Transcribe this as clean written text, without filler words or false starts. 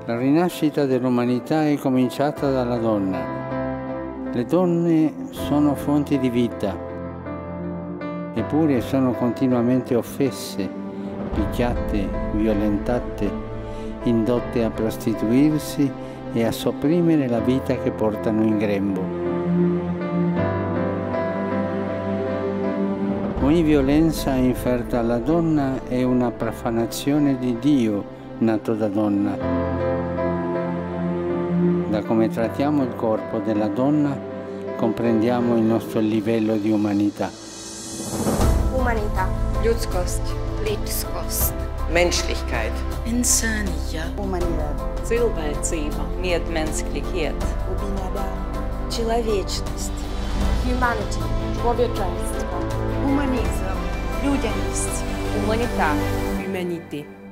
La rinascita dell'umanità è cominciata dalla donna. Le donne sono fonti di vita, eppure sono continuamente offese, picchiate, violentate, indotte a prostituirsi e a sopprimere la vita che portano in grembo. Ogni violenza inferta alla donna è una profanazione di Dio nato da donna. Da come trattiamo il corpo della donna comprendiamo il nostro livello di umanità. Umanità. Ljudskost. Lidskost. Menschlichkeit. Insania. Humanidad. Cilvēcība. Medmensklikhet. Ubinadam. Человечность. Humanity. Człowieczeństwo. Humanizm. Людяність. Humanità. Humanité.